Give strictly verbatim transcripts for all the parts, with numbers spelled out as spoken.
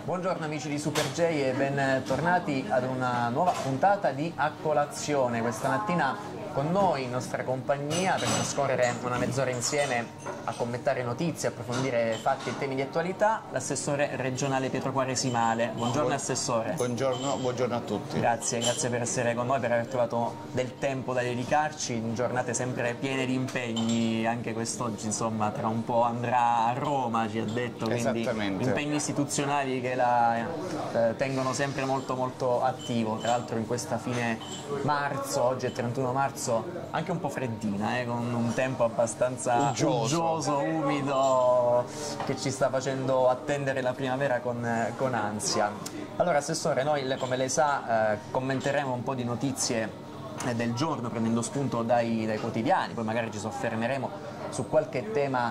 Buongiorno amici di Super J e bentornati ad una nuova puntata di A Colazione. Questa mattina con noi, in nostra compagnia, per trascorrere una mezz'ora insieme a commentare notizie, approfondire fatti e temi di attualità, l'assessore regionale Pietro Quaresimale. Buongiorno Assessore. Buongiorno, buongiorno a tutti. Grazie, grazie per essere con noi, per aver trovato del tempo da dedicarci in giornate sempre piene di impegni. Anche quest'oggi, insomma, tra un po' andrà a Roma, ci ha detto, quindi impegni istituzionali che la eh, tengono sempre molto molto attivo. Tra l'altro in questa fine marzo, oggi è trentuno marzo, anche un po' freddina, eh, con un tempo abbastanza uggioso, umido, che ci sta facendo attendere la primavera con, con ansia. Allora Assessore, noi come lei sa eh, commenteremo un po' di notizie del giorno prendendo spunto dai, dai quotidiani, poi magari ci soffermeremo su qualche tema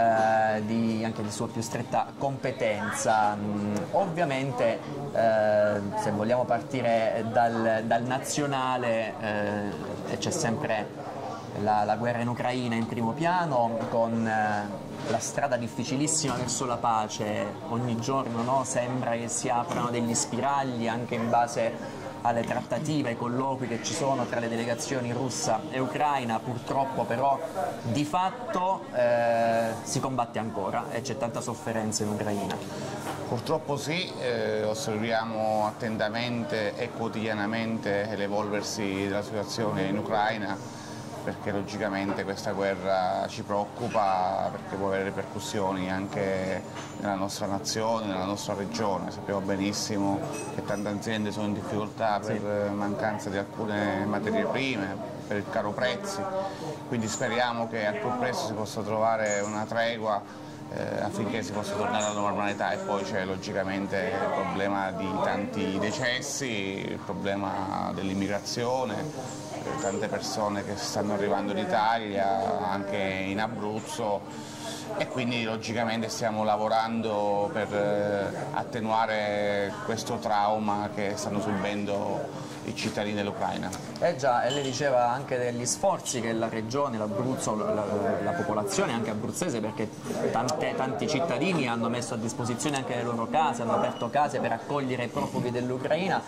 eh, di, anche di sua più stretta competenza. Mm, ovviamente eh, se vogliamo partire dal, dal nazionale eh, c'è sempre la, la guerra in Ucraina in primo piano, con eh, la strada difficilissima verso la pace. Ogni giorno, no, sembra che si aprano degli spiragli anche in base alle trattative, ai colloqui che ci sono tra le delegazioni russa e ucraina. Purtroppo però di fatto eh, si combatte ancora e c'è tanta sofferenza in Ucraina. Purtroppo sì, eh, osserviamo attentamente e quotidianamente l'evolversi della situazione in Ucraina, perché logicamente questa guerra ci preoccupa, perché può avere ripercussioni anche nella nostra nazione, nella nostra regione. Sappiamo benissimo che tante aziende sono in difficoltà per sì. mancanza di alcune materie prime, per il caro prezzi, quindi speriamo che al più presto si possa trovare una tregua Eh, affinché si possa tornare alla normalità. E poi c'è logicamente il problema di tanti decessi, il problema dell'immigrazione, eh, tante persone che stanno arrivando in Italia, anche in Abruzzo, e quindi logicamente stiamo lavorando per eh, attenuare questo trauma che stanno subendo i cittadini dell'Ucraina. Eh già, e lei diceva anche degli sforzi che la regione, l'Abruzzo, la, la, la popolazione anche abruzzese, perché tante, tanti cittadini hanno messo a disposizione anche le loro case, hanno aperto case per accogliere i profughi dell'Ucraina.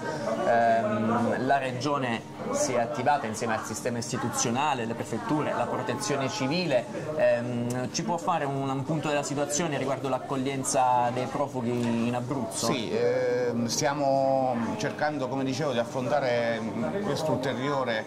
Ehm, la regione si è attivata insieme al sistema istituzionale, le prefetture, la protezione civile. Ehm, ci può fare un, un punto della situazione riguardo l'accoglienza dei profughi in Abruzzo? Sì, eh, stiamo cercando, come dicevo, di affrontare questa ulteriore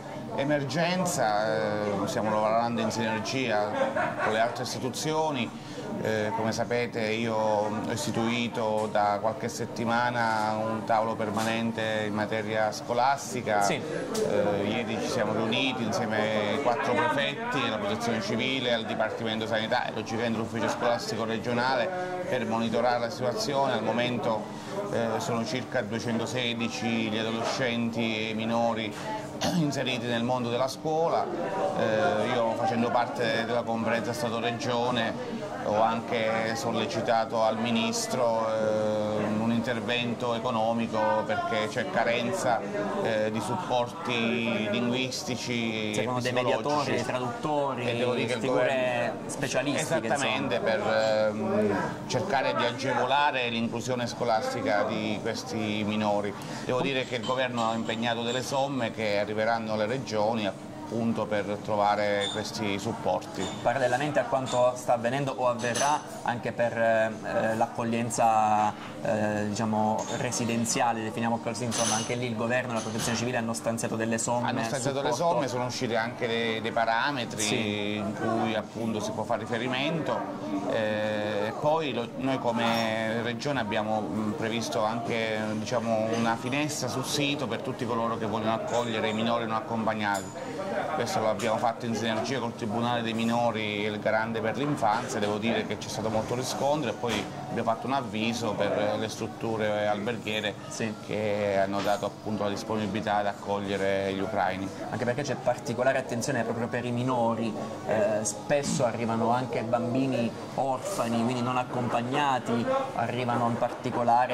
emergenza. Eh, stiamo lavorando in sinergia con le altre istituzioni. Eh, come sapete io ho istituito da qualche settimana un tavolo permanente in materia scolastica. Sì. Eh, ieri ci siamo riuniti insieme ai quattro prefetti, alla protezione civile, al Dipartimento Sanità e logicamente all'ufficio scolastico regionale per monitorare la situazione. Al momento eh, sono circa duecentosedici gli adolescenti e i minori inseriti nel mondo della scuola. Eh, io facendo parte della conferenza Stato-Regione ho anche sollecitato al Ministro eh, un intervento economico, perché c'è carenza eh, di supporti linguistici, servono dei mediatori, dei traduttori, e devo dire che figure specialistiche. Esattamente, per ehm, cercare di agevolare l'inclusione scolastica di questi minori. Devo dire che il governo ha impegnato delle somme che arriveranno alle regioni appunto per trovare questi supporti. Parallelamente a quanto sta avvenendo o avverrà anche per eh, l'accoglienza eh, diciamo residenziale, definiamo così, insomma anche lì il governo e la protezione civile hanno stanziato delle somme. Hanno stanziato supporto. le somme, sono usciti anche dei, dei parametri sì. in cui appunto si può fare riferimento. Eh, poi lo, noi come regione abbiamo mh, previsto anche diciamo, una finestra sul sito per tutti coloro che vogliono accogliere i minori non accompagnati. Questo lo abbiamo fatto in sinergia col Tribunale dei Minori e il Garante per l'Infanzia. Devo dire che c'è stato molto riscontro, e poi abbiamo fatto un avviso per le strutture alberghiere sì. che hanno dato appunto la disponibilità ad accogliere gli ucraini. Anche perché c'è particolare attenzione proprio per i minori, eh, spesso arrivano anche bambini orfani, quindi non accompagnati, arrivano in particolare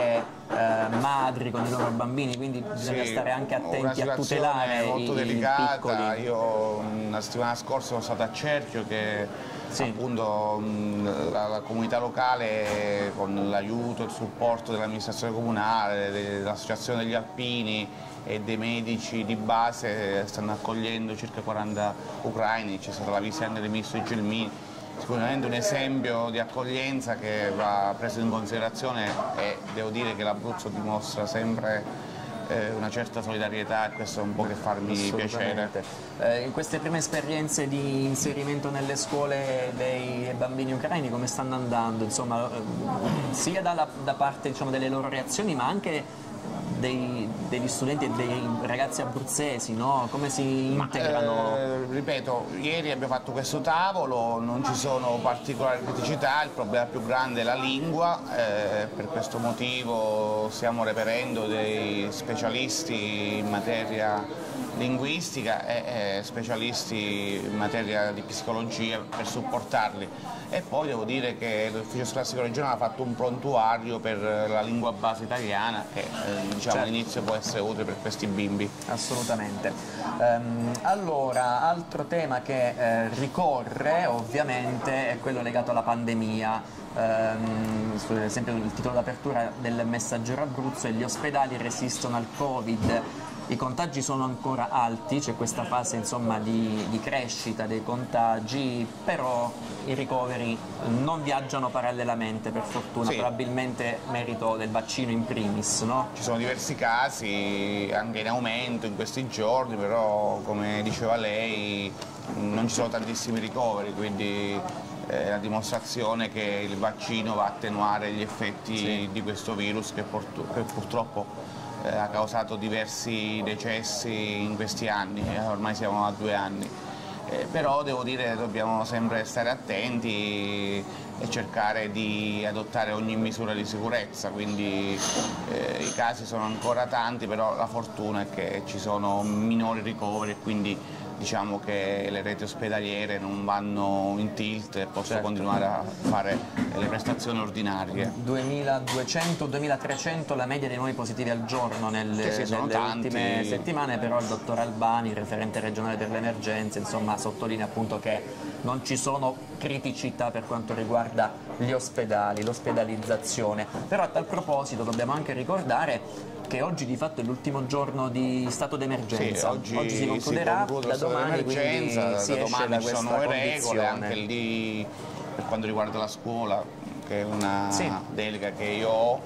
eh, madri con i loro bambini, quindi bisogna sì, stare anche attenti a tutelare molto i, delicata. i piccoli. Io la settimana scorsa sono stato a Cerchio che sì. appunto mh, la, la comunità locale con l'aiuto e il supporto dell'amministrazione comunale, dell'associazione degli alpini e dei medici di base stanno accogliendo circa quaranta ucraini, c'è stata la visita anche del ministro Gelmini, sicuramente un esempio di accoglienza che va preso in considerazione e devo dire che l'Abruzzo dimostra sempre eh, una certa solidarietà e questo è un po' che farmi piacere. Eh, in queste prime esperienze di inserimento nelle scuole dei bambini ucraini come stanno andando? Insomma, sia dalla, da parte diciamo, delle loro reazioni ma anche Dei, degli studenti e dei ragazzi abruzzesi, no? Come si integrano? Ma, eh, ripeto, ieri abbiamo fatto questo tavolo, non ci sono particolari criticità, il problema più grande è la lingua, eh, per questo motivo stiamo reperendo dei specialisti in materia linguistica e, e specialisti in materia di psicologia per supportarli. E poi devo dire che l'ufficio scolastico regionale ha fatto un prontuario per la lingua base italiana che eh, diciamo certo. all'inizio può essere utile per questi bimbi. Assolutamente. Um, allora, altro tema che eh, ricorre ovviamente è quello legato alla pandemia. Um, ad esempio il titolo d'apertura del Messaggero Abruzzo è: gli ospedali resistono al Covid. I contagi sono ancora alti, c'è questa fase insomma, di, di crescita dei contagi, però i ricoveri non viaggiano parallelamente per fortuna, sì. probabilmente merito del vaccino in primis, no? Ci sono diversi casi anche in aumento in questi giorni, però come diceva lei non ci sono tantissimi ricoveri, quindi è la dimostrazione che il vaccino va a attenuare gli effetti sì. di questo virus che, che purtroppo Eh, ha causato diversi decessi in questi anni, eh, ormai siamo a due anni, eh, però devo dire che dobbiamo sempre stare attenti e cercare di adottare ogni misura di sicurezza, quindi eh, i casi sono ancora tanti, però la fortuna è che ci sono minori ricoveri e quindi diciamo che le reti ospedaliere non vanno in tilt e possono certo. continuare a fare le prestazioni ordinarie. duemiladuecento duemilatrecento la media dei nuovi positivi al giorno nelle, sì, sì, nelle tanti. ultime settimane, però il dottor Albani, referente regionale per le emergenze, insomma, sottolinea appunto che non ci sono criticità per quanto riguarda gli ospedali, l'ospedalizzazione. Però a tal proposito dobbiamo anche ricordare che oggi di fatto è l'ultimo giorno di stato d'emergenza, sì, oggi, oggi si concluderà, si da domani quindi da si domani esce da ci sono questa nuove regole, condizione. anche lì per quanto riguarda la scuola, che è una sì. delega che io ho,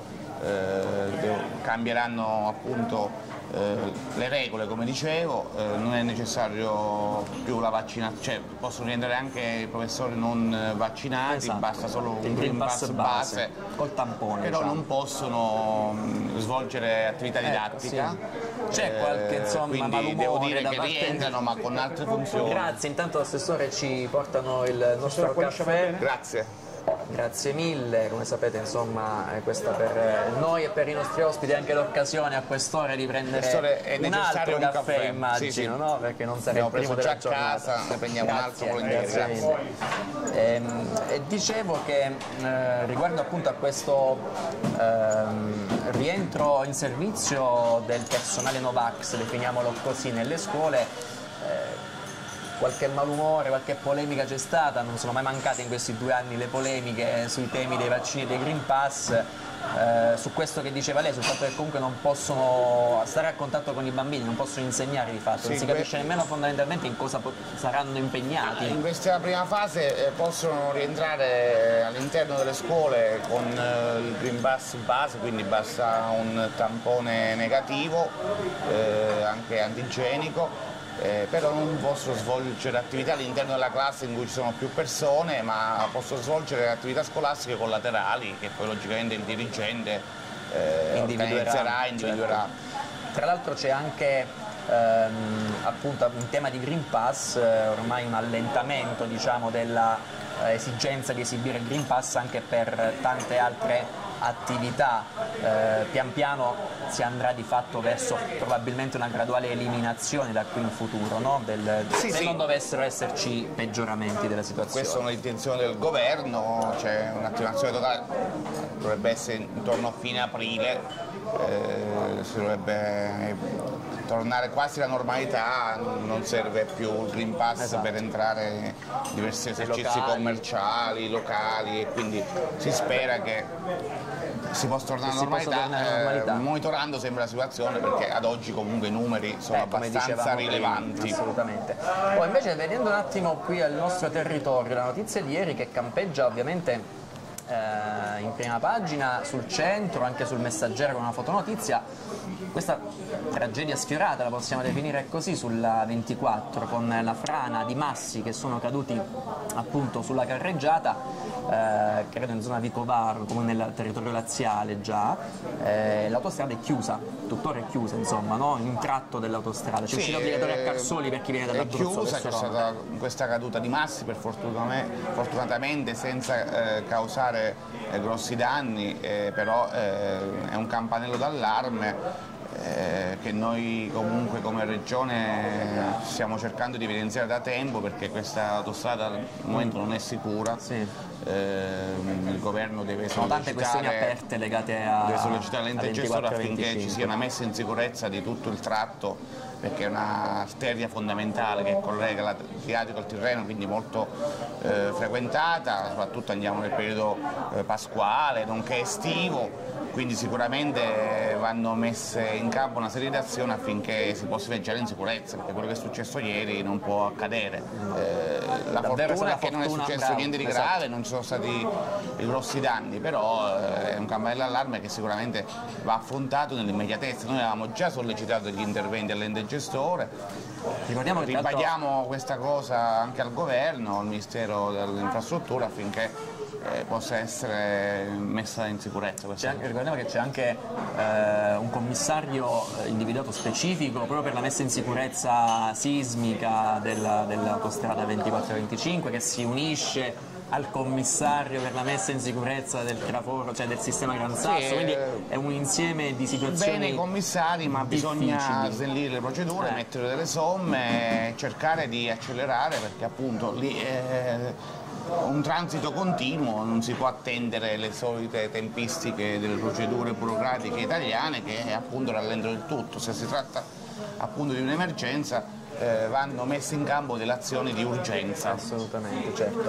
eh, cambieranno appunto eh, le regole, come dicevo, eh, non è necessario più la vaccinazione, cioè possono rientrare anche i professori non vaccinati, esatto. basta solo il un Green Pass base, base col tampone, però diciamo. non possono mh, svolgere attività didattica. Ecco, sì. C'è qualche insomma quindi malumore devo dire da che parte rientrano ma con altre funzioni. Grazie, intanto l'assessore ci portano il nostro caffè. Grazie. Grazie mille, come sapete insomma questa per noi e per i nostri ospiti è anche l'occasione a quest'ora di prendere un altro un caffè, caffè. immagino, sì, sì. no? Perché non sarà il primo preso della già giornata. a casa, ne prendiamo grazie, un altro volentieri. Grazie mille. Ehm, e dicevo che eh, riguardo appunto a questo ehm, rientro in servizio del personale Novax, definiamolo così, nelle scuole, eh, qualche malumore, qualche polemica c'è stata, non sono mai mancate in questi due anni le polemiche sui temi dei vaccini e dei Green Pass, eh, su questo che diceva lei, sul fatto che comunque non possono stare a contatto con i bambini, non possono insegnare di fatto, sì, non si capisce nemmeno fondamentalmente in cosa saranno impegnati. In questa prima fase eh, possono rientrare all'interno delle scuole con eh, il Green Pass base, quindi basta un tampone negativo, eh, anche antigenico. Eh, però non possono svolgere attività all'interno della classe in cui ci sono più persone, ma possono svolgere attività scolastiche collaterali che poi logicamente il dirigente eh, organizzerà, individuerà. Certo. Tra l'altro c'è anche ehm, appunto in tema di Green Pass eh, ormai un allentamento diciamo, della eh, esigenza di esibire il Green Pass anche per tante altre attività, eh, pian piano si andrà di fatto verso probabilmente una graduale eliminazione da qui in futuro, no? Del, sì, se sì. non dovessero esserci peggioramenti della situazione. Queste sono le intenzioni del governo, c'è un'attivazione totale, dovrebbe essere intorno a fine aprile, eh, si dovrebbe tornare quasi alla normalità, non serve più il Green Pass esatto. per entrare in diversi esercizi locali. commerciali, locali, e quindi si spera che si possa tornare alla normalità, normalità. Eh, monitorando sempre la situazione, perché ad oggi comunque i numeri sono eh, abbastanza rilevanti. Prima, assolutamente. Poi invece, vedendo un attimo qui al nostro territorio, la notizia di ieri che campeggia ovviamente eh, in prima pagina sul centro, anche sul Messaggero con una fotonotizia, questa tragedia sfiorata, la possiamo definire così, sulla ventiquattro, con la frana di massi che sono caduti appunto sulla carreggiata, eh, credo in zona Vicovaro, come nel territorio laziale già. Eh, l'autostrada è chiusa, tuttora è chiusa, insomma, no? In un tratto dell'autostrada, c'è sì, uscita obbligatoria a Carsoli per chi viene dall'Abruzzo. È chiusa, c'è stata questa caduta di massi, per fortunatamente senza eh, causare eh, grossi danni, eh, però eh, è un campanello d'allarme Eh, che noi comunque come regione stiamo cercando di evidenziare da tempo, perché questa autostrada al momento non è sicura. Sì. Eh, il governo deve sono tante questioni aperte legate a deve sollecitare l'ente gestore affinché ci sia una messa in sicurezza di tutto il tratto, perché è un'arteria fondamentale che collega l'Adriatico al Tirreno, quindi molto eh, frequentata, soprattutto andiamo nel periodo eh, pasquale, nonché estivo. Quindi sicuramente vanno messe in campo una serie di azioni affinché si possa viaggiare in sicurezza, perché quello che è successo ieri non può accadere. Eh, la Davvero fortuna è che non è successo bravo, niente di grave, esatto. non ci sono stati grossi danni, però eh, è un campanello d'allarme che sicuramente va affrontato nell'immediatezza. Noi avevamo già sollecitato gli interventi all'ente gestore, Ricordiamo che ribadiamo tanto... questa cosa anche al governo, al Ministero dell'Infrastruttura, affinché Eh, possa essere messa in sicurezza. Anche, ricordiamo che c'è anche eh, un commissario individuato specifico proprio per la messa in sicurezza sismica dell'autostrada ventiquattro venticinque, che si unisce al commissario per la messa in sicurezza del traforo, cioè del sistema Gran Sasso, sì, quindi è un insieme di situazioni. Bene i commissari, ma difficili. Bisogna snellire le procedure, eh. mettere delle somme, cercare di accelerare, perché appunto lì eh, un transito continuo, non si può attendere le solite tempistiche delle procedure burocratiche italiane che appunto rallentano il tutto. Se si tratta appunto di un'emergenza eh, vanno messe in campo delle azioni di urgenza. Assolutamente, certo.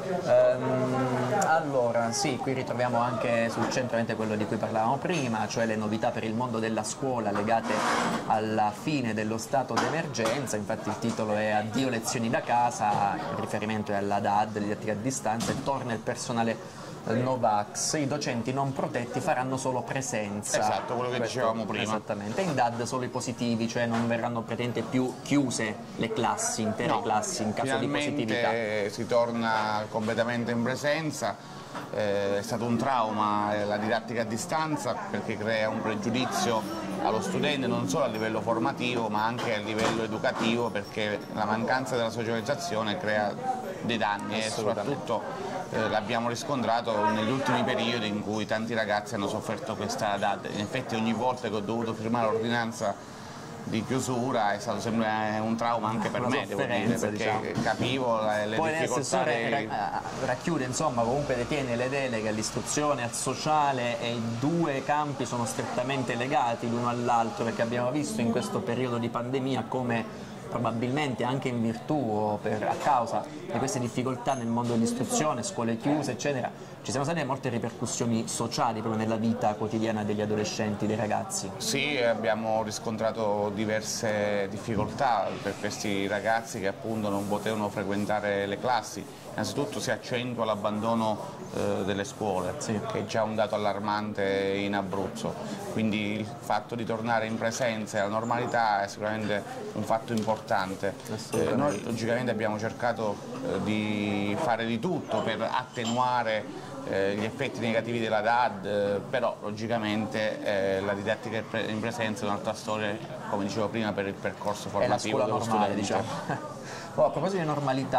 Ehm, allora, sì, qui ritroviamo anche sul centro quello di cui parlavamo prima, cioè le novità per il mondo della scuola legate alla fine dello stato d'emergenza. Infatti il titolo è Addio lezioni da casa, il riferimento è alla D A D, didattica a distanza, e torna il personale Novax, i docenti non protetti faranno solo presenza. Esatto, quello che Questo, dicevamo prima. Esattamente, in D A D solo i positivi, cioè non verranno praticamente più chiuse le classi, intere no, classi in caso di positività. Si torna completamente in presenza, eh, è stato un trauma eh, la didattica a distanza, perché crea un pregiudizio allo studente non solo a livello formativo ma anche a livello educativo, perché la mancanza della socializzazione crea dei danni e soprattutto Eh, l'abbiamo riscontrato negli ultimi periodi in cui tanti ragazzi hanno sofferto questa D A D. In effetti ogni volta che ho dovuto firmare l'ordinanza di chiusura è stato sempre un trauma anche per me, devo dire, perché diciamo. capivo le, le Poi difficoltà. Poi l'assessore racchiude, insomma, comunque detiene le deleghe all'istruzione, al sociale, e i due campi sono strettamente legati l'uno all'altro, perché abbiamo visto in questo periodo di pandemia come probabilmente anche in virtù o per, a causa di queste difficoltà nel mondo dell'istruzione, scuole chiuse eccetera, ci sono state molte ripercussioni sociali proprio nella vita quotidiana degli adolescenti, dei ragazzi. Sì, abbiamo riscontrato diverse difficoltà per questi ragazzi che appunto non potevano frequentare le classi. Innanzitutto si accentua l'abbandono eh, delle scuole, sì. che è già un dato allarmante in Abruzzo, quindi il fatto di tornare in presenza e alla normalità è sicuramente un fatto importante. Eh, noi logicamente abbiamo cercato eh, di fare di tutto per attenuare Eh, gli effetti negativi della D A D, eh, però logicamente eh, la didattica in presenza è un'altra storia, come dicevo prima, per il percorso formativo dello normale, studente. diciamo. Oh, a proposito di normalità,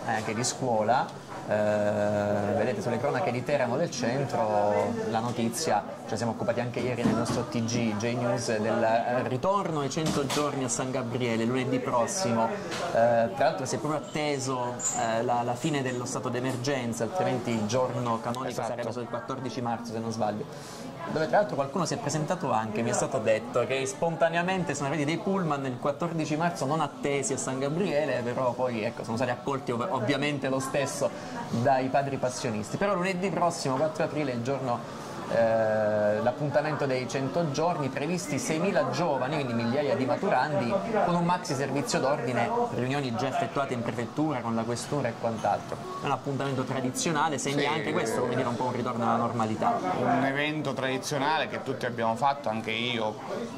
anche di scuola. Eh, vedete sulle cronache di Teramo del Centro la notizia, ci siamo occupati anche ieri nel nostro T G J News del ritorno ai cento giorni a San Gabriele lunedì prossimo. Eh, tra l'altro si è proprio atteso eh, la, la fine dello stato d'emergenza, altrimenti il giorno canonico esatto. sarebbe stato il quattordici marzo se non sbaglio, dove tra l'altro qualcuno si è presentato anche, mi è stato detto che spontaneamente sono arrivati dei pullman il quattordici marzo non attesi a San Gabriele, però poi ecco, sono stati accolti ov ovviamente lo stesso dai padri passionisti. Però lunedì prossimo, quattro aprile, il giorno Eh, l'appuntamento dei cento giorni, previsti seimila giovani, quindi migliaia di maturandi, con un maxi servizio d'ordine, riunioni già effettuate in prefettura con la questura e quant'altro. È un appuntamento tradizionale, segna sì, anche questo, come dire, un po' un ritorno alla normalità. Un evento tradizionale che tutti abbiamo fatto, anche io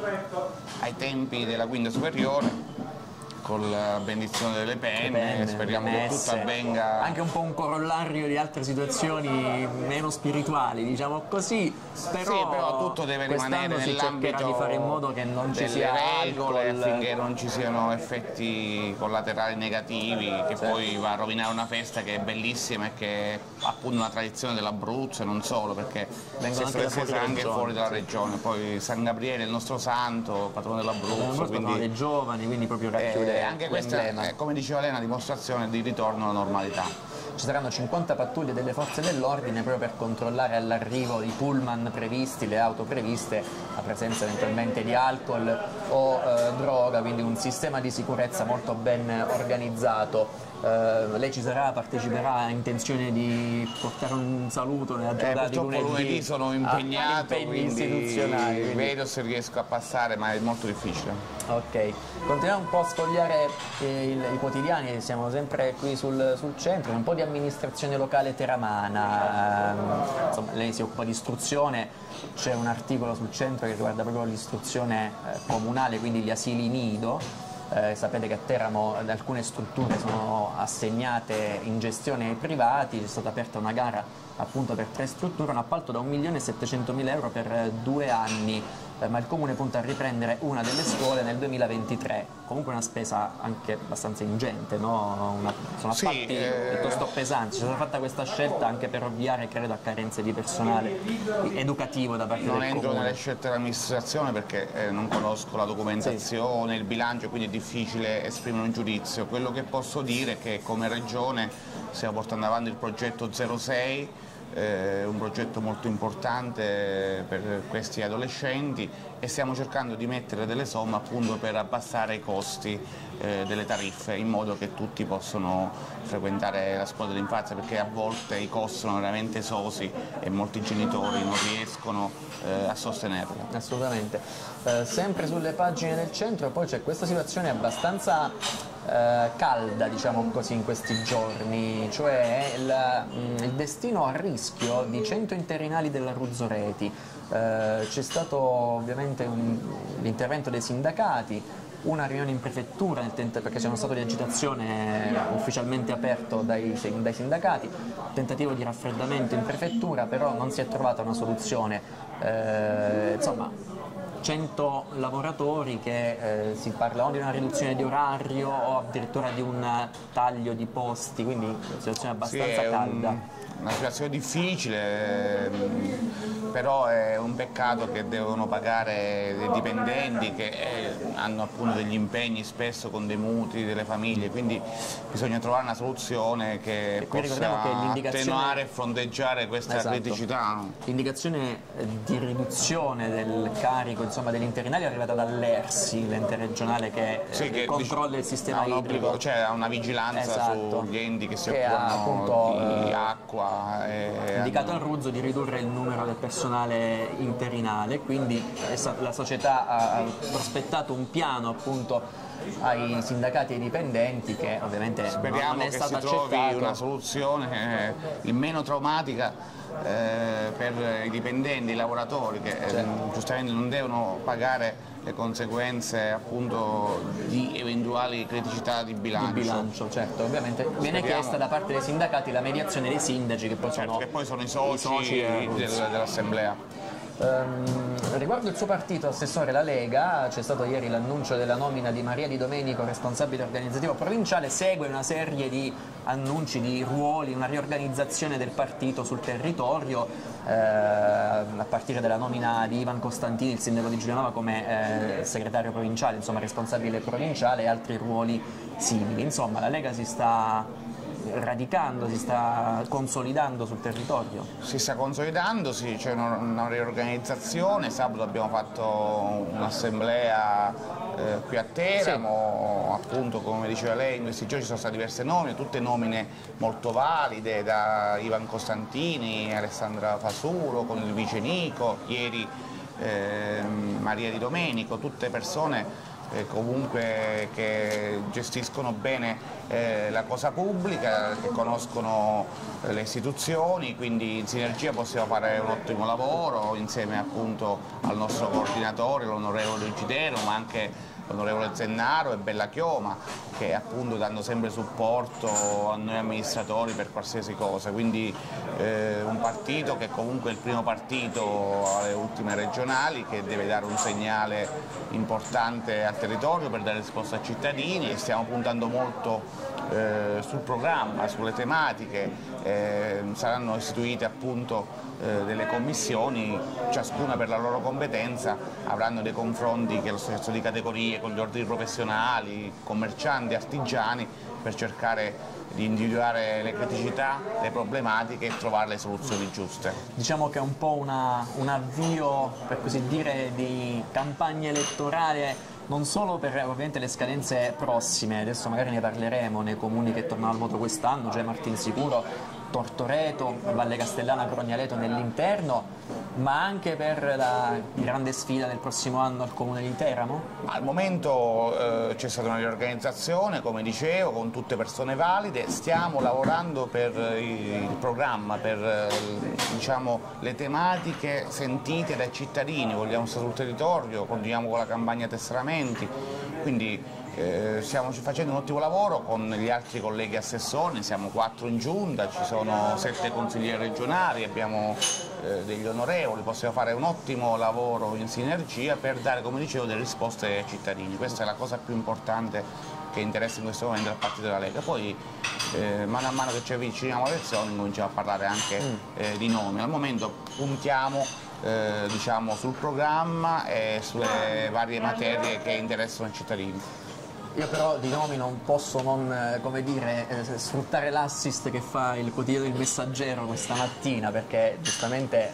ai tempi della quinta superiore, con la benedizione delle penne, penne speriamo che tutto avvenga. Anche un po' un corollario di altre situazioni meno spirituali, diciamo così, però, sì, però tutto deve rimanere nell'ambito di fare in modo che non ci sia regole, alcol, affinché non ci siano effetti collaterali negativi, che sì. poi va a rovinare una festa che è bellissima e che è appunto una tradizione dell'Abruzzo e non solo, perché vengono anche, fuori, anche fuori dalla regione. Poi San Gabriele, il nostro santo, patrono dell'Abruzzo, quindi dei giovani, quindi proprio racchiude. Eh, anche questa è, come diceva Elena, dimostrazione di ritorno alla normalità. Ci saranno cinquanta pattuglie delle forze dell'ordine proprio per controllare all'arrivo i pullman previsti, le auto previste, la presenza eventualmente di alcol o eh, droga, quindi un sistema di sicurezza molto ben organizzato. Uh, lei ci sarà, parteciperà, ha intenzione di portare un saluto nella giornata eh, di lunedì? lunedì sono impegnato, ah, istituzionali, quindi vedo se riesco a passare, ma è molto difficile. Ok, continuiamo un po' a sfogliare eh, il, i quotidiani, siamo sempre qui sul, sul centro, un po' di amministrazione locale teramana, uh, insomma lei si occupa di istruzione, c'è un articolo sul centro che riguarda proprio l'istruzione eh, comunale, quindi gli asili nido. Eh, sapete che a Teramo alcune strutture sono assegnate in gestione ai privati, è stata aperta una gara appunto per tre strutture, un appalto da un milione e settecentomila euro per eh, due anni, eh, ma il Comune punta a riprendere una delle scuole nel duemilaventitré, comunque una spesa anche abbastanza ingente, no? Una, sono appalti sì, eh... piuttosto pesanti, c'è stata fatta questa scelta anche per ovviare credo a carenze di personale educativo da parte non del Comune. Non entro nelle scelte dell'amministrazione perché eh, non conosco la documentazione, sì. il bilancio, quindi è difficile esprimere un giudizio. Quello che posso dire è che come Regione stiamo portando avanti il progetto zero sei, eh, un progetto molto importante per questi adolescenti, e stiamo cercando di mettere delle somme appunto per abbassare i costi eh, delle tariffe, in modo che tutti possano frequentare la scuola dell'infanzia, perché a volte i costi sono veramente esosi e molti genitori non riescono eh, a sostenerli. Assolutamente. Eh, sempre sulle pagine del centro poi c'è questa situazione abbastanza eh, calda, diciamo così, in questi giorni, cioè il, il destino a rischio di cento interinali della Ruzzoreti. Eh, c'è stato ovviamente l'intervento dei sindacati, una riunione in prefettura perché c'è uno stato di agitazione ufficialmente aperto dai, dai sindacati, tentativo di raffreddamento in prefettura, però non si è trovata una soluzione. Eh, insomma, cento lavoratori che eh, si parla o di una riduzione di orario o addirittura di un taglio di posti, quindi una situazione abbastanza sì, calda. Un, una situazione difficile, però è un peccato che devono pagare dei dipendenti che eh, hanno appunto degli impegni spesso con dei mutui delle famiglie, quindi bisogna trovare una soluzione che e possa che attenuare e fronteggiare questa esatto. criticità. L'indicazione di riduzione del carico insomma, degli interinali è arrivata dall'E R S I, l'ente regionale che, sì, che controlla il sistema ha idrico. Cioè ha una vigilanza esatto. sugli enti che si che occupano ha, appunto, di acqua. E indicato al Ruzzo di ridurre il numero del personale interinale, quindi la società ha prospettato un piano appunto ai sindacati e ai dipendenti che ovviamente speriamo non è che stato si trovi accettato. Una soluzione eh, il meno traumatica eh, per i dipendenti, i lavoratori che eh, certo. giustamente non devono pagare le conseguenze appunto di eventuali criticità di bilancio. Di bilancio, certo, ovviamente speriamo. Viene chiesta da parte dei sindacati la mediazione dei sindaci che poi certo, sono, che poi sono i soci, i soci del, dell'assemblea. Um, Riguardo il suo partito, assessore la Lega, c'è stato ieri l'annuncio della nomina di Maria Di Domenico, responsabile organizzativo provinciale, segue una serie di annunci di ruoli, una riorganizzazione del partito sul territorio, eh, a partire dalla nomina di Ivan Costantini, il sindaco di Giulianova, come eh, segretario provinciale, insomma responsabile provinciale, e altri ruoli simili. Insomma, la Lega si sta radicando, si sta consolidando sul territorio. Si sta consolidando, sì, c'è una, una riorganizzazione. Sabato abbiamo fatto un'assemblea eh, qui a Teramo, sì. Appunto come diceva lei in questi giorni ci sono state diverse nomine, tutte nomine molto valide, da Ivan Costantini, Alessandra Fasulo con il vice Nico, ieri eh, Maria Di Domenico, tutte persone Eh, comunque che gestiscono bene eh, la cosa pubblica, che conoscono eh, le istituzioni, quindi in sinergia possiamo fare un ottimo lavoro insieme appunto al nostro coordinatore, l'onorevole Gidero, ma anche l'onorevole Zennaro e Bella Chioma, che appunto danno sempre supporto a noi amministratori per qualsiasi cosa, quindi eh, un partito che comunque è il primo partito alle ultime regionali, che deve dare un segnale importante al territorio per dare risposta ai cittadini, e stiamo puntando molto eh, sul programma, sulle tematiche, eh, saranno istituite appunto eh, delle commissioni, ciascuna per la loro competenza, avranno dei confronti che l'associazione di categorie con gli ordini professionali, commercianti, artigiani, per cercare di individuare le criticità, le problematiche e trovare le soluzioni giuste. Diciamo che è un po' una, un avvio, per così dire, di campagna elettorale, non solo per ovviamente le scadenze prossime, adesso magari ne parleremo, nei comuni che tornano al voto quest'anno, cioè Martinsicuro, Tortoreto, Valle Castellana, Grognaleto nell'interno, ma anche per la grande sfida del prossimo anno al comune di Teramo? Al momento eh, c'è stata una riorganizzazione, come dicevo, con tutte persone valide, stiamo lavorando per il programma, per eh, diciamo, le tematiche sentite dai cittadini, vogliamo stare sul territorio, continuiamo con la campagna tesseramenti, quindi Eh, stiamo facendo un ottimo lavoro con gli altri colleghi assessori, siamo quattro in giunta, ci sono sette consiglieri regionali, abbiamo eh, degli onorevoli, possiamo fare un ottimo lavoro in sinergia per dare, come dicevo, delle risposte ai cittadini. Questa è la cosa più importante che interessa in questo momento al partito della Lega. Poi eh, mano a mano che ci avviciniamo alle elezioni cominciamo a parlare anche mm. eh, di nomi. Al momento puntiamo eh, diciamo, sul programma e sulle varie materie che interessano i cittadini. Io però di nomi non posso non, come dire, eh, sfruttare l'assist che fa il quotidiano Il Messaggero questa mattina, perché giustamente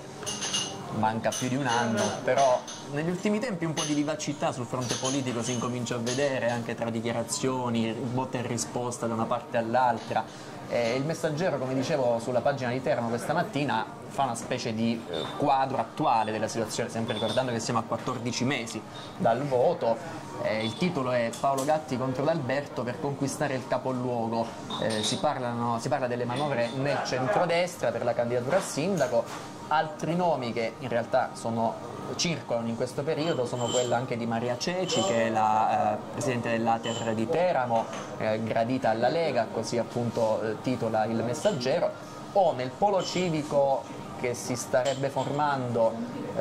manca più di un anno, però negli ultimi tempi un po' di vivacità sul fronte politico si incomincia a vedere, anche tra dichiarazioni, botta e risposta da una parte all'altra. Eh, il Messaggero, come dicevo sulla pagina di Teramo questa mattina, fa una specie di eh, quadro attuale della situazione, sempre ricordando che siamo a quattordici mesi dal voto. Eh, il titolo è Paolo Gatti contro l'Alberto per conquistare il capoluogo. Eh, si, parlano, si parla delle manovre nel centrodestra per la candidatura al sindaco. Altri nomi che in realtà sono, circolano in questo periodo sono quella anche di Maria Ceci, che è la eh, presidente dell'A T E R di Teramo, eh, gradita alla Lega, così appunto eh, titola il Messaggero, o nel polo civico che si starebbe formando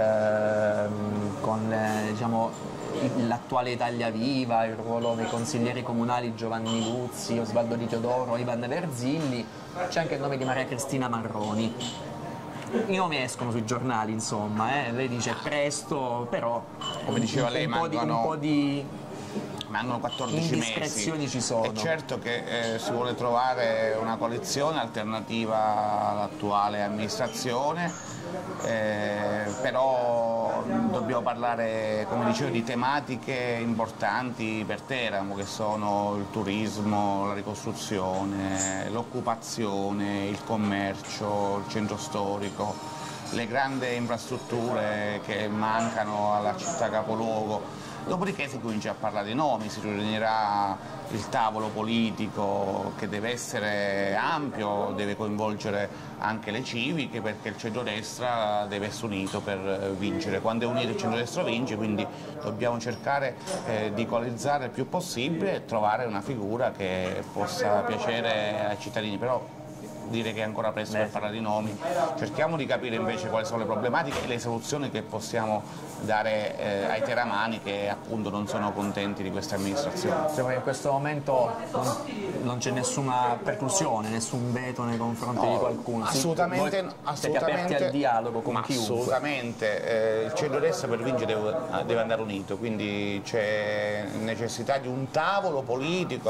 ehm, con eh, diciamo, l'attuale Italia Viva, il ruolo dei consiglieri comunali Giovanni Luzzi, Osvaldo Di Teodoro, Ivan Verzilli, c'è anche il nome di Maria Cristina Marroni. I nomi escono sui giornali, insomma, eh. Lei dice presto, però come diceva un, lei, un, po di, mancano, un po' di mancano quattordici indiscrezioni mesi. Ci sono. È certo che eh, si vuole trovare una coalizione alternativa all'attuale amministrazione, eh, però dobbiamo parlare, come dicevo, di tematiche importanti per Teramo, che sono il turismo, la ricostruzione, l'occupazione, il commercio, il centro storico, le grandi infrastrutture che mancano alla città capoluogo. Dopodiché si comincia a parlare di nomi, si riunirà il tavolo politico che deve essere ampio, deve coinvolgere anche le civiche, perché il centrodestra deve essere unito per vincere. Quando è unito il centrodestra vince, quindi dobbiamo cercare eh, di coalizzare il più possibile e trovare una figura che possa piacere ai cittadini. Però dire che è ancora presto Beh, per parlare di nomi, cerchiamo di capire invece quali sono le problematiche e le soluzioni che possiamo dare eh, ai teramani che appunto non sono contenti di questa amministrazione. Cioè, in questo momento non, non c'è nessuna preclusione, nessun veto nei confronti no, di qualcuno. Assolutamente, Voi assolutamente siete aperti al dialogo con ma chiunque. Assolutamente, eh, il centrodestra per vincere deve, deve andare unito, quindi c'è necessità di un tavolo politico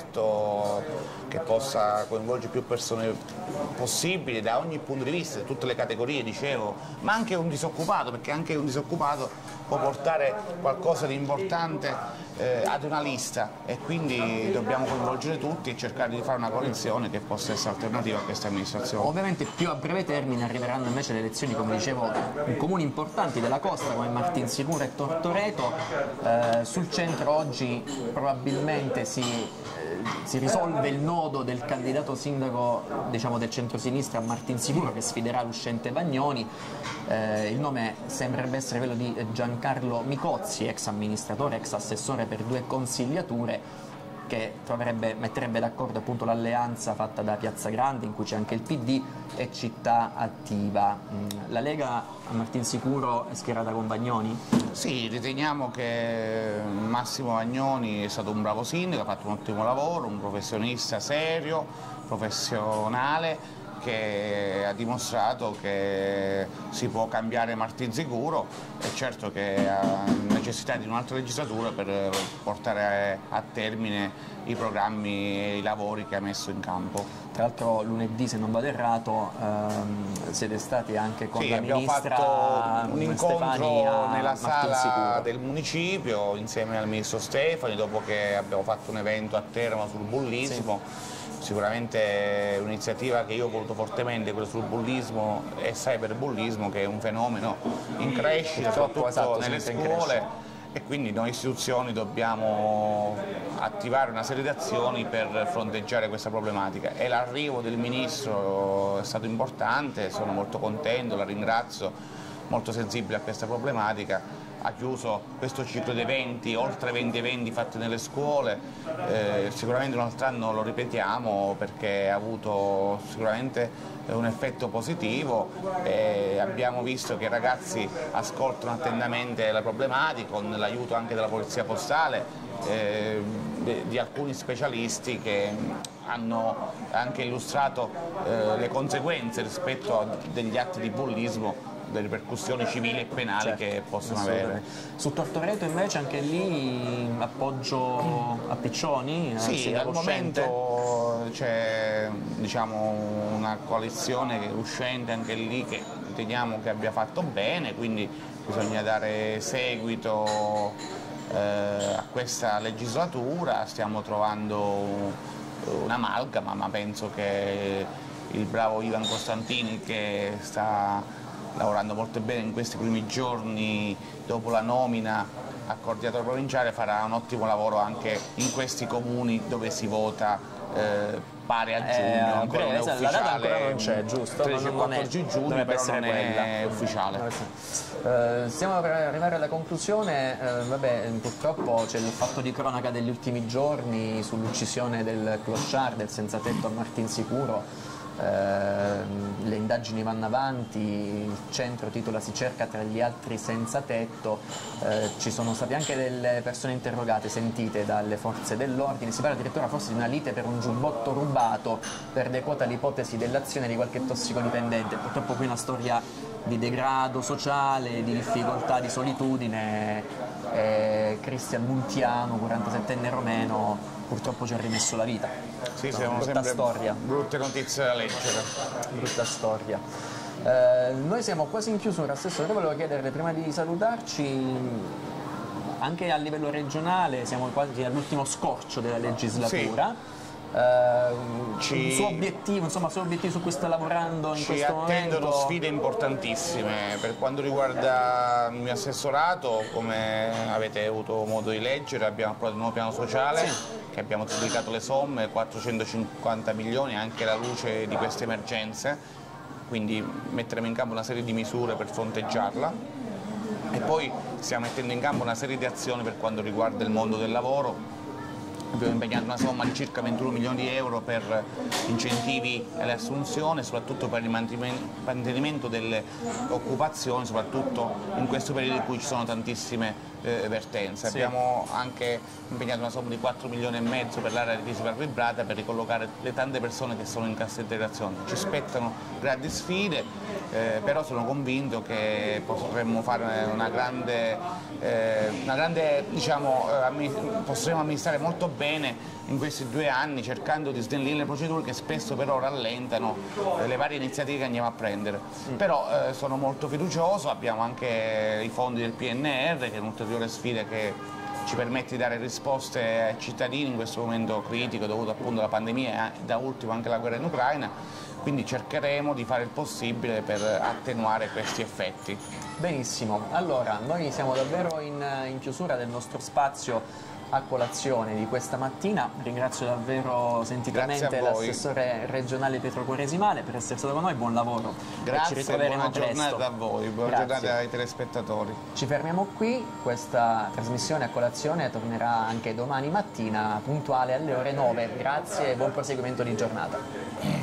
aperto che possa coinvolgere più persone possibili da ogni punto di vista, tutte le categorie, dicevo, ma anche un disoccupato, perché anche un disoccupato può portare qualcosa di importante eh, ad una lista e quindi dobbiamo coinvolgere tutti e cercare di fare una coalizione che possa essere alternativa a questa amministrazione. Ovviamente più a breve termine arriveranno invece le elezioni, come dicevo, in comuni importanti della costa come Martinsicuro e Tortoreto. Eh, sul centro oggi probabilmente si, eh, si risolve il nodo del candidato sindaco, diciamo, del centrosinistra a Martinsicuro, che sfiderà l'uscente Vagnoni. Eh, il nome sembrerebbe essere quello di Giancarlo Micozzi, ex amministratore, ex assessore per due consigliature, che troverebbe, metterebbe d'accordo appunto l'alleanza fatta da Piazza Grande, in cui c'è anche il P D, e Città Attiva. La Lega a Martinsicuro è schierata con Vagnoni? Sì, riteniamo che Massimo Vagnoni è stato un bravo sindaco, ha fatto un ottimo lavoro, un professionista serio, professionale, che ha dimostrato che si può cambiare Martinsicuro e certo che ha necessità di un'altra legislatura per portare a termine i programmi e i lavori che ha messo in campo. Tra l'altro lunedì, se non vado errato, ehm, siete stati anche con sì, la ministra fatto un incontro nella sala del Sicuro. municipio insieme al ministro Stefani, dopo che abbiamo fatto un evento a Teramo sul bullismo. Sì. Sicuramente è un'iniziativa che io ho voluto fortemente, quella sul bullismo e cyberbullismo, che è un fenomeno in crescita, soprattutto esatto, nelle scuole, e quindi noi istituzioni dobbiamo attivare una serie di azioni per fronteggiare questa problematica e l'arrivo del Ministro è stato importante, sono molto contento, la ringrazio, molto sensibile a questa problematica. Ha chiuso questo ciclo di eventi, oltre venti eventi fatti nelle scuole, eh, sicuramente un altro anno lo ripetiamo perché ha avuto sicuramente un effetto positivo e abbiamo visto che i ragazzi ascoltano attentamente la problematica con l'aiuto anche della Polizia Postale, eh, di, di alcuni specialisti che hanno anche illustrato eh, le conseguenze rispetto a degli atti di bullismo, le ripercussioni civili e penali certo, che possono avere. Su Tortoreto invece anche lì appoggio a Piccioni? Sì, al momento c'è diciamo, una coalizione uscente anche lì che riteniamo che abbia fatto bene, quindi bisogna dare seguito eh, a questa legislatura, stiamo trovando un'amalgama, ma penso che il bravo Ivan Costantini, che sta lavorando molto bene in questi primi giorni dopo la nomina a coordinatore provinciale, farà un ottimo lavoro anche in questi comuni dove si vota eh, pare a giugno, eh, ancora non è ufficiale, la data ancora non c'è, giusto? tredici e quattordici giugno, però non è ufficiale. Uh, stiamo per arrivare alla conclusione, uh, vabbè, purtroppo c'è il fatto di cronaca degli ultimi giorni sull'uccisione del clochard, del senza tetto a Martinsicuro. Uh, le indagini vanno avanti, il centro titola "Si cerca tra gli altri senza tetto", uh, ci sono state anche delle persone interrogate, sentite dalle forze dell'ordine, si parla addirittura forse di una lite per un giubbotto rubato, per dequota l'ipotesi dell'azione di qualche tossicodipendente. Purtroppo qui una storia di degrado sociale, di difficoltà, di solitudine. eh, Cristian Muntiano, quarantasettenne romeno, purtroppo ci ha rimesso la vita. Sì, no, siamo brutta storia. Brutte notizie da leggere. Brutta storia. Eh, noi siamo quasi in chiusura, Assessore, volevo chiederle prima di salutarci, anche a livello regionale siamo quasi all'ultimo scorcio della legislatura. Sì. Uh, ci... suo obiettivo, insomma, suoi obiettivi su cui sta lavorando in ci questo momento? Ci attendono sfide importantissime per quanto riguarda il mio assessorato. Come avete avuto modo di leggere, abbiamo approvato il nuovo piano sociale, sì, che abbiamo triplicato le somme, quattrocentocinquanta milioni, anche alla luce di queste emergenze, quindi metteremo in campo una serie di misure per fronteggiarla e poi stiamo mettendo in campo una serie di azioni per quanto riguarda il mondo del lavoro, Abbiamo impegnato una somma di circa ventuno milioni di euro per incentivi alle assunzioni, soprattutto per il mantenimento delle occupazioni, soprattutto in questo periodo in cui ci sono tantissime eh, vertenze. Sì. Abbiamo anche impegnato una somma di quattro milioni e mezzo per l'area di crisi vibrata per ricollocare le tante persone che sono in cassa integrazione. Ci aspettano grandi sfide, eh, però sono convinto che potremmo fare una grande, eh, una grande diciamo, ammi- potremo amministrare molto bene in questi due anni, cercando di snellire le procedure che spesso però rallentano eh, le varie iniziative che andiamo a prendere. Mm. Però eh, sono molto fiducioso, abbiamo anche i fondi del P N R, che è un'ulteriore sfida che ci permette di dare risposte ai cittadini in questo momento critico dovuto appunto alla pandemia e da ultimo anche alla guerra in Ucraina, quindi cercheremo di fare il possibile per attenuare questi effetti. Benissimo, allora noi siamo davvero in, in chiusura del nostro spazio a colazione di questa mattina. Ringrazio davvero sentitamente l'assessore regionale Pietro Quaresimale per essere stato con noi, buon lavoro. Grazie, ci buona giornata presto. a voi, buona Grazie. giornata ai telespettatori. Ci fermiamo qui, questa trasmissione a colazione tornerà anche domani mattina puntuale alle ore nove. Grazie e buon proseguimento di giornata.